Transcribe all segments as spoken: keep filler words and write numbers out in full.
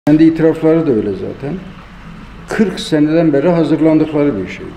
Kendi itirafları da öyle zaten. kırk seneden beri hazırlandıkları bir şey.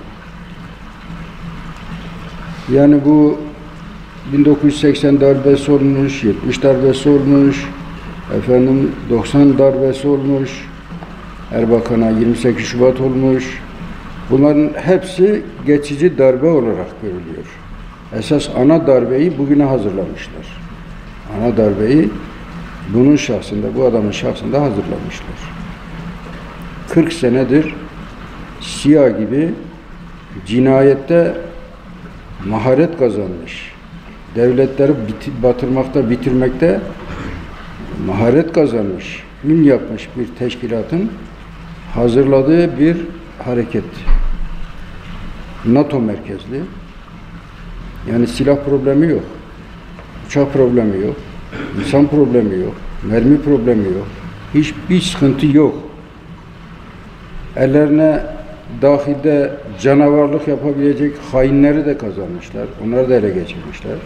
Yani bu bin dokuz yüz seksen darbesi olmuş, yetmiş darbesi olmuş, efendim doksan darbesi olmuş, Erbakan'a yirmi sekiz Şubat olmuş. Bunların hepsi geçici darbe olarak görülüyor. Esas ana darbeyi bugüne hazırlamışlar. Ana darbeyi bunun şahsında, bu adamın şahsında hazırlamışlar. kırk senedir Siyah gibi cinayette maharet kazanmış, devletleri biti, batırmakta, bitirmekte maharet kazanmış, ün yapmış bir teşkilatın hazırladığı bir hareket. NATO merkezli. Yani silah problemi yok, uçak problemi yok, insan problemi yok, mermi problemi yok, hiçbir sıkıntı yok. Ellerine dahilde canavarlık yapabilecek hainleri de kazanmışlar, onları da ele geçirmişler.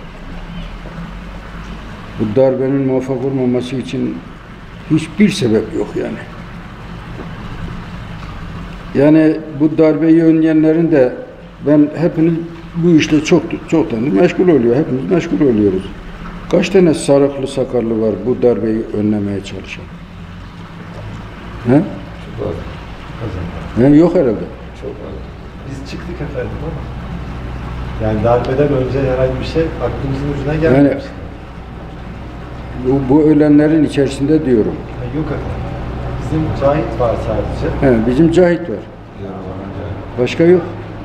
Bu darbenin muvaffak olmaması için hiçbir sebep yok yani. Yani bu darbeyi önleyenlerin de ben hepiniz bu işte çok çoktan meşgul oluyor, hepimiz meşgul oluyoruz. Kaç tane sarıklı sakallı var bu darbeyi önlemeye çalışan? He? Çok az. He, yok herhalde. Çok az. Biz çıktık efendim ama yani darbeden önce herhangi bir şey aklımızın ucuna gelmemişti. Yani, bu, bu ölenlerin içerisinde diyorum. Ha, yok efendim. Bizim Cahit var sadece. He, bizim Cahit var. Başka yok.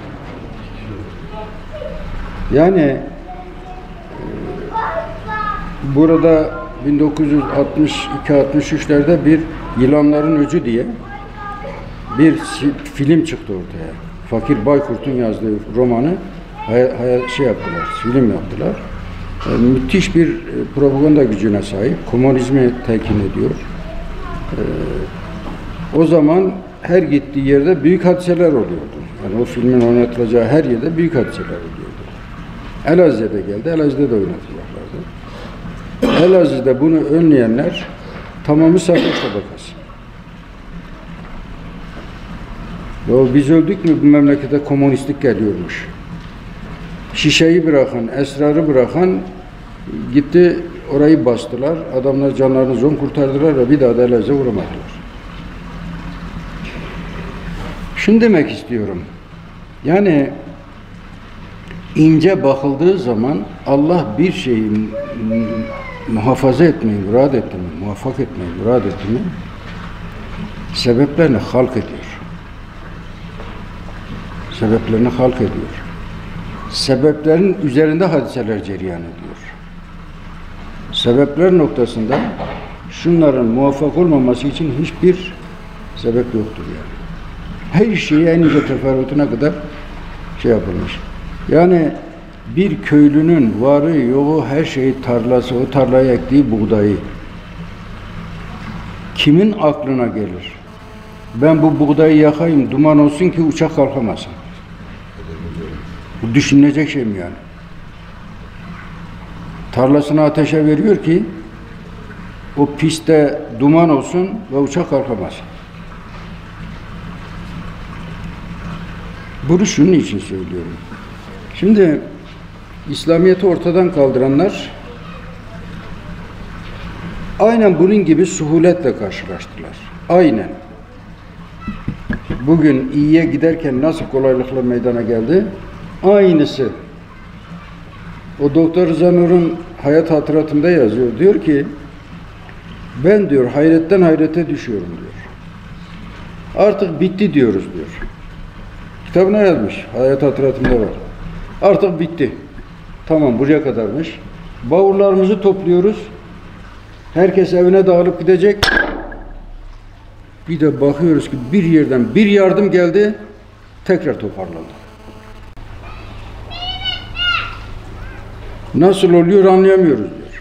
Yani e, burada bin dokuz yüz altmış iki altmış üçlerde bir Yılanların Öcü diye bir film çıktı ortaya. Fakir Baykurt'un yazdığı romanı hay, hay, şey yaptılar, film yaptılar. E, müthiş bir propaganda gücüne sahip. Komünizmi telkin ediyor. E, o zaman her gittiği yerde büyük hadiseler oluyordu. Yani o filmin oynatılacağı her yerde büyük hadiseler oluyordu. Elazığ'da geldi, Elazığ'da da oynatacaklardı. Elazığ'da bunu önleyenler tamamı safra tabakası. Ya biz öldük mü bu memlekete komünistlik geliyormuş. Şişeyi bırakan, esrarı bırakan gitti orayı bastılar. Adamlar canlarını zor kurtardılar ve bir daha da Elazığ'a uğramadılar. Şunu demek istiyorum. Yani ince bakıldığı zaman Allah bir şeyi muhafaza etmeyi murad etti mi, muvaffak etmeyi murad etti mi, sebeplerini halk ediyor. Sebeplerini halk ediyor. Sebeplerin üzerinde hadiseler cereyan ediyor. Sebepler noktasında şunların muvaffak olmaması için hiçbir sebep yoktur yani. Her şeyi en ince teferruatına kadar şey yapılmış. Yani bir köylünün varı yoğu her şeyi tarlası, o tarlaya ektiği buğdayı kimin aklına gelir? Ben bu buğdayı yakayım, duman olsun ki uçak kalkamasın. Bu düşünülecek şey mi yani? Tarlasını ateşe veriyor ki o piste duman olsun ve uçak kalkamasın. Bunu şunun için söylüyorum. Şimdi İslamiyet'i ortadan kaldıranlar aynen bunun gibi suhuletle karşılaştılar. Aynen. Bugün iyiye giderken nasıl kolaylıkla meydana geldi? Aynısı. O Doktor Rıza Nur'un hayat hatıratında yazıyor. Diyor ki ben diyor hayretten hayrete düşüyorum diyor. Artık bitti diyoruz diyor. Kitabına yazmış. Hayat hatıratında var. Artık bitti. Tamam buraya kadarmış. Bavullarımızı topluyoruz. Herkes evine dağılıp gidecek. Bir de bakıyoruz ki bir yerden bir yardım geldi. Tekrar toparlandı. Nasıl oluyor anlayamıyoruz diyor.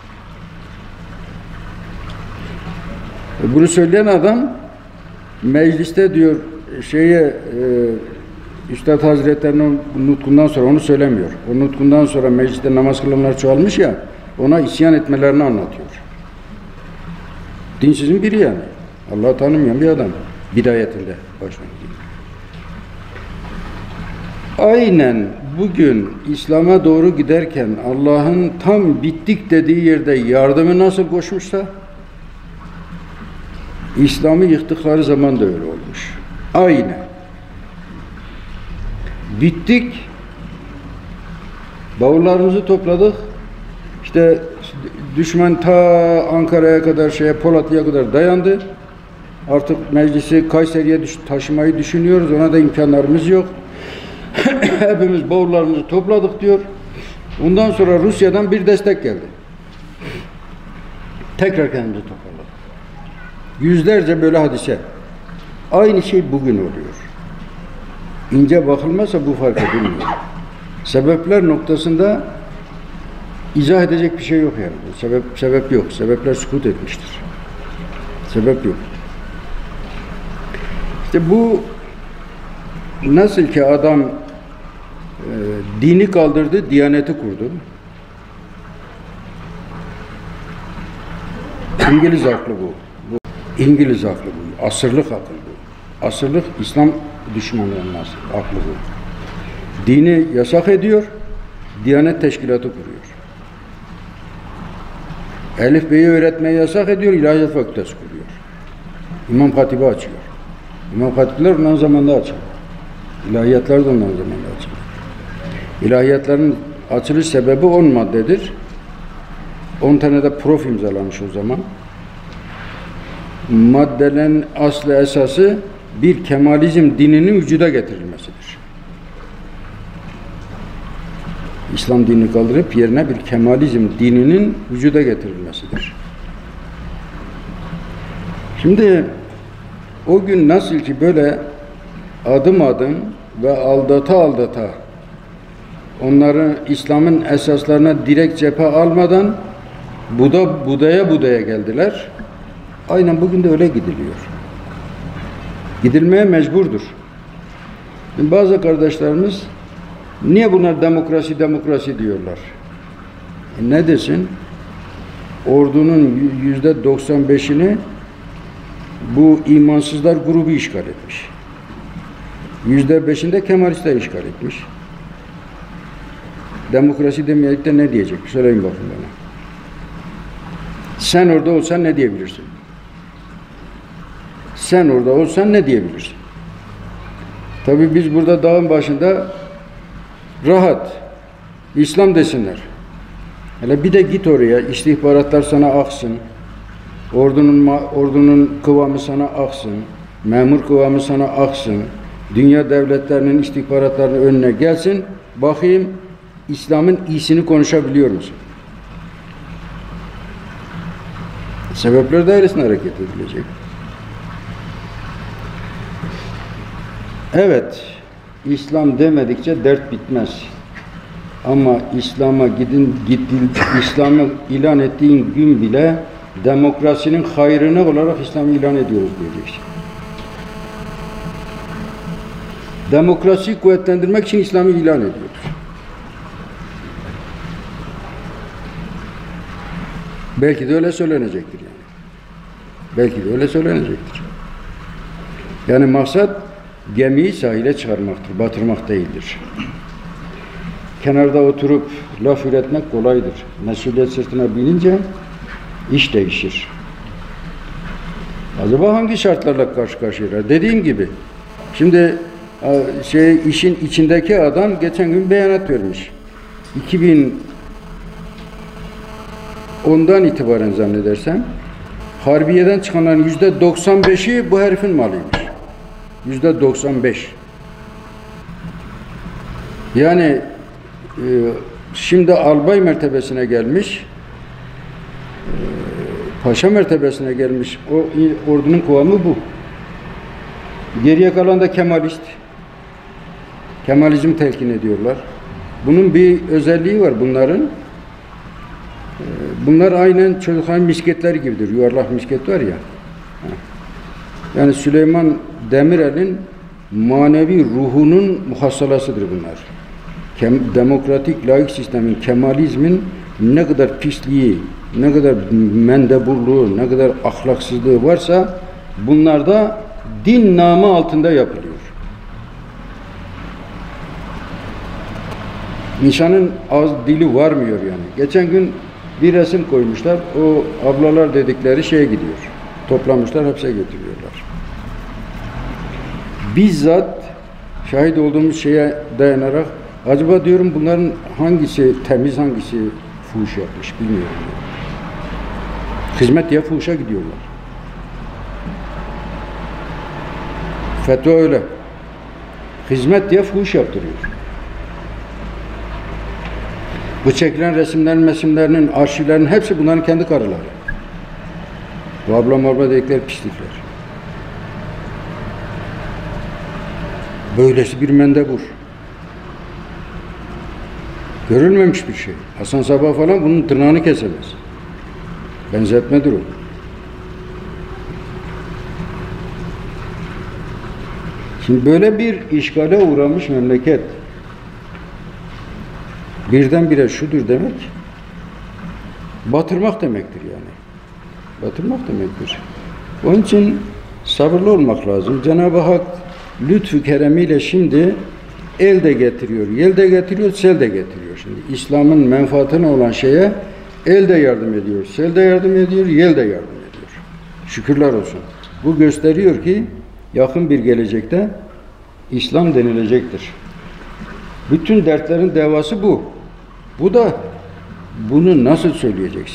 Bunu söyleyen adam mecliste diyor şeye e, Üstad Hazretleri'nin nutkundan sonra onu söylemiyor. O nutkundan sonra mecliste namaz kılanlar çoğalmış ya, ona isyan etmelerini anlatıyor. Dinsizin biri yani. Allah'ı tanımayan bir adam. Bidayetinde başlangıcı. Aynen bugün İslam'a doğru giderken Allah'ın tam bittik dediği yerde yardımı nasıl koşmuşsa, İslam'ı yıktıkları zaman da öyle olmuş. Aynen. Bittik, bavullarımızı topladık, işte düşman ta Ankara'ya kadar, şeye Polatlı'ya kadar dayandı. Artık meclisi Kayseri'ye taşımayı düşünüyoruz, ona da imkanlarımız yok. Hepimiz bavullarımızı topladık diyor. Ondan sonra Rusya'dan bir destek geldi. Tekrar kendimizi toparladık. Yüzlerce böyle hadise. Aynı şey bugün oluyor. İnce bakılmazsa bu fark edilmiyor. Sebepler noktasında izah edecek bir şey yok yani. Sebep, sebep yok. Sebepler sükut etmiştir. Sebep yok. İşte bu nasıl ki adam e, dini kaldırdı, diyaneti kurdu. İngiliz aklı bu. bu. İngiliz aklı bu. Asırlık akıl bu. Asırlık İslam düşmanlarının aklı bu. Dini yasak ediyor, Diyanet Teşkilatı kuruyor. Elif Bey'i öğretmeyi yasak ediyor, İlahiyat Fakültesi kuruyor. İmam Hatip'i açıyor. İmam Hatipler ondan zamanında açıyor. İlahiyatlar da ondan zamanında açıyor. İlahiyatların açılış sebebi on maddedir. on tane de prof imzalamış o zaman. Maddelerin aslı esası bir Kemalizm dininin vücuda getirilmesidir. İslam dinini kaldırıp yerine bir Kemalizm dininin vücuda getirilmesidir. Şimdi o gün nasıl ki böyle adım adım ve aldata aldata onları İslam'ın esaslarına direkt cephe almadan buda budaya budaya geldiler. Aynen bugün de öyle gidiliyor. Gidilmeye mecburdur. Şimdi bazı kardeşlerimiz niye bunlar demokrasi demokrasi diyorlar? E ne desin? Ordunun yüzde doksan beşini bu imansızlar grubu işgal etmiş. Yüzde beşinde Kemalistler işgal etmiş. Demokrasi demeyerek de ne diyecek? Söyleyin bakın bana. Sen orada olsan ne diyebilirsin? Sen orada olsan ne diyebilirsin? Tabii biz burada dağın başında rahat, İslam desinler. Hele bir de git oraya, istihbaratlar sana aksın, ordunun ordunun kıvamı sana aksın, memur kıvamı sana aksın, dünya devletlerinin istihbaratlarının önüne gelsin, bakayım İslam'ın iyisini konuşabiliyor musun? Sebepler dairesinde hareket edilecek. Evet, İslam demedikçe dert bitmez. Ama İslam'a gidin, gidin İslam'ı ilan ettiğin gün bile demokrasinin hayrını olarak İslam'ı ilan ediyoruz diyeceksin. Demokrasiyi kuvvetlendirmek için İslam'ı ilan ediyoruz. Belki de öyle söylenecektir yani. Belki de öyle söylenecektir. Yani maksat gemiyi sahile çıkarmaktır, batırmak değildir. Kenarda oturup laf üretmek kolaydır. Mesuliyet sırtına binince iş değişir. Acaba hangi şartlarla karşı karşıya? Dediğim gibi, şimdi şey işin içindeki adam geçen gün beyanat vermiş. iki bin ondan itibaren zannedersem Harbiye'den çıkanların yüzde doksan beşi bu herifin malıymış. Yüzde doksan beş. Yani e, şimdi albay mertebesine gelmiş, e, paşa mertebesine gelmiş. O ordunun kıvamı bu. Geriye kalan da Kemalist. Kemalizm telkin ediyorlar. Bunun bir özelliği var bunların. E, bunlar aynen çocukların misketleri gibidir. Yuvarlak misket var ya. Yani Süleyman Demirel'in manevi ruhunun muhassalasıdır bunlar. Kem, demokratik laik sistemin, Kemalizmin ne kadar pisliği, ne kadar mendeburluğu, ne kadar ahlaksızlığı varsa bunlar da din namı altında yapılıyor. İnsanın ağız dili varmıyor yani. Geçen gün bir resim koymuşlar. O ablalar dedikleri şeye gidiyor. Toplamışlar, hapse getiriyorlar. Bizzat şahit olduğumuz şeye dayanarak acaba diyorum bunların hangisi temiz, hangisi fuhuş yapmış bilmiyorum. Hizmet diye fuhuşa gidiyorlar. Fetva öyle. Hizmet diye fuhuş yaptırıyor. Bu çekilen resimlerin, mesimlerinin, arşivlerinin hepsi bunların kendi karıları. Bu abla morba dedikleri pislikler. Böylesi bir mendebur. Görülmemiş bir şey. Hasan Sabbah falan bunun tırnağını kesemez. Benzetmedir o. Şimdi böyle bir işgale uğramış memleket birdenbire şudur demek, batırmak demektir yani. Batırmak demektir. Onun için sabırlı olmak lazım. Cenab-ı Hak lütfü keremiyle şimdi el de getiriyor, yel de getiriyor, sel de getiriyor. Şimdi İslam'ın menfaatine olan şeye el de yardım ediyor, sel de yardım ediyor, yel de yardım ediyor. Şükürler olsun. Bu gösteriyor ki yakın bir gelecekte İslam denilecektir. Bütün dertlerin devası bu. Bu da bunu nasıl söyleyeceksin?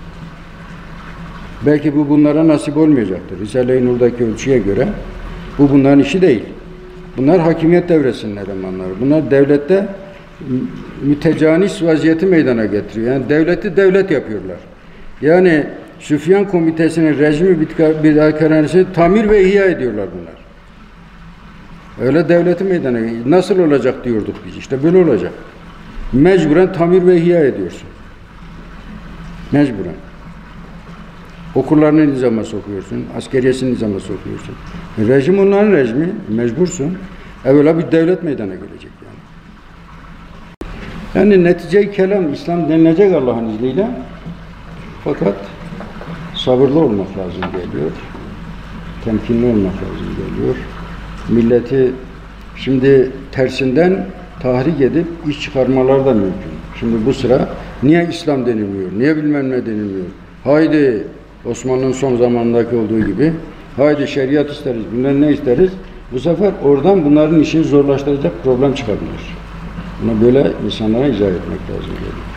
Belki bu bunlara nasip olmayacaktır. Risale-i Nur'daki ölçüye göre bu bunların işi değil. Bunlar hakimiyet devresinin elemanları. Bunlar devlette mütecanis vaziyeti meydana getiriyor. Yani devleti devlet yapıyorlar. Yani Süfyan Komitesi'nin rejimi bid'akarhanesini tamir ve ihya ediyorlar bunlar. Öyle devleti meydana nasıl olacak diyorduk biz. İşte böyle olacak. Mecburen tamir ve ihya ediyorsun. Mecburen. Okullarını nizama sokuyorsun, askeriyesini nizama sokuyorsun. Rejim onların rejimi, mecbursun. Evvela bir devlet meydana gelecek yani. Yani netice-i kelam İslam denilecek Allah'ın izniyle. Fakat sabırlı olmak lazım geliyor. Temkinli olmak lazım geliyor. Milleti şimdi tersinden tahrik edip iş çıkarmalar da mümkün. Şimdi bu sıra niye İslam denilmiyor, niye bilmem ne denilmiyor? Haydi Osmanlı'nın son zamanındaki olduğu gibi haydi şeriat isteriz, bilmem ne isteriz. Bu sefer oradan bunların işini zorlaştıracak problem çıkabilir. Buna böyle insanlara izah etmek lazım geliyor.